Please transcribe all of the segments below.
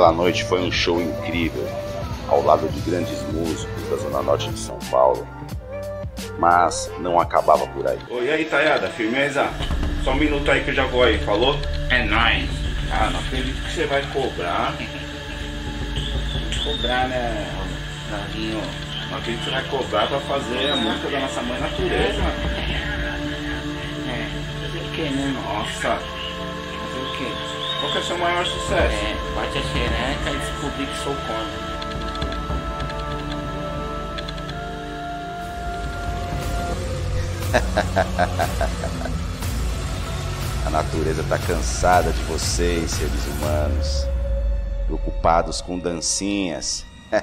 Aquela noite foi um show incrível, ao lado de grandes músicos da Zona Norte de São Paulo. Mas não acabava por aí. Oi, e aí, Tayada, firmeza? Só um minuto aí que eu já vou aí, falou? É nóis. Ah, não acredito que você vai cobrar. Cobrar, né, Ronaldinho? Não acredito que você vai cobrar pra fazer a música da nossa mãe natureza. Fazer o que, né? Nossa. Fazer o quê? Qual que é o seu maior sucesso? Bate a xereca e descobri que sou contra. A natureza tá cansada de vocês, seres humanos, preocupados com dancinhas.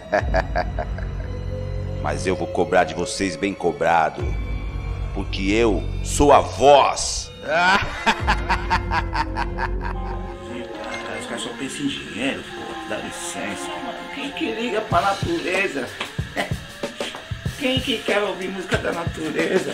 Mas eu vou cobrar de vocês bem cobrado, porque eu sou a voz. Os caras só pensam em dinheiro, pô, dá licença. Quem que liga pra natureza? Quem que quer ouvir música da natureza?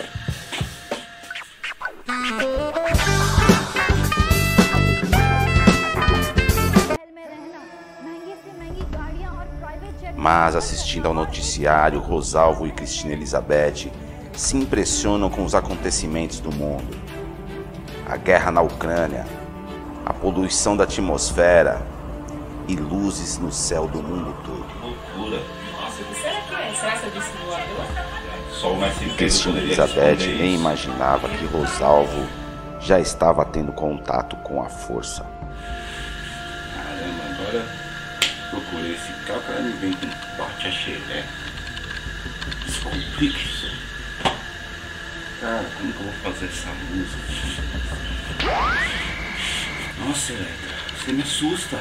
Mas assistindo ao noticiário, Rosalvo e Cristina Elizabeth se impressionam com os acontecimentos do mundo. A guerra na Ucrânia, a poluição da atmosfera e luzes no céu do mundo todo. Loucura. Será que é excesso de simulador? Só o mais simples Cristina poderia Elizabeth responder nem isso. imaginava que Rosalvo já estava tendo contato com a força. Caramba, agora procurei esse cara, o cara me vem com bate a xereca. Descomplica isso. Cara, como que eu vou fazer essa música? Nossa, Eletra, você me assusta.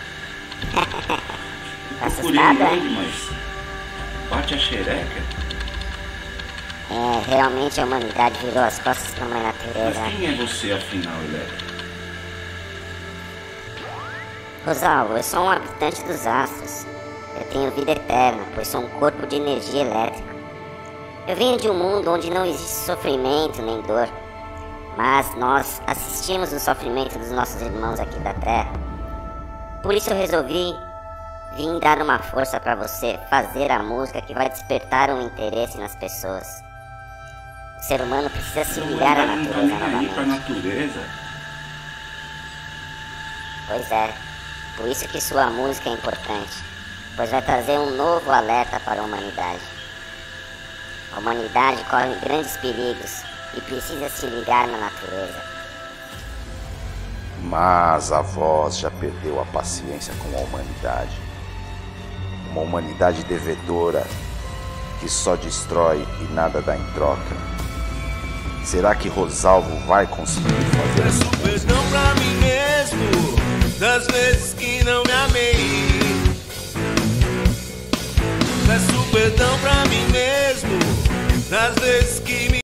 Eu procurei ele, mas bate a xereca? Realmente a humanidade virou as costas pra mãe Mas natureza. quem é você afinal, Eletra? Rosalvo, eu sou um habitante dos astros. Eu tenho vida eterna, pois sou um corpo de energia elétrica. Eu venho de um mundo onde não existe sofrimento nem dor, mas nós assistimos o sofrimento dos nossos irmãos aqui da Terra. Por isso eu resolvi vir dar uma força pra você fazer a música que vai despertar um interesse nas pessoas. O ser humano precisa se ligar à Não tá natureza nem aí pra novamente. natureza. Pois é, por isso que sua música é importante, pois vai trazer um novo alerta para a humanidade. A humanidade corre grandes perigos e precisa se ligar na natureza. Mas a voz já perdeu a paciência com a humanidade. Uma humanidade devedora que só destrói e nada dá em troca. Será que Rosalvo vai conseguir fazer essa música? Perdão pra mim mesmo das vezes que não me amei. Peço perdão pra mim mesmo das vezes que me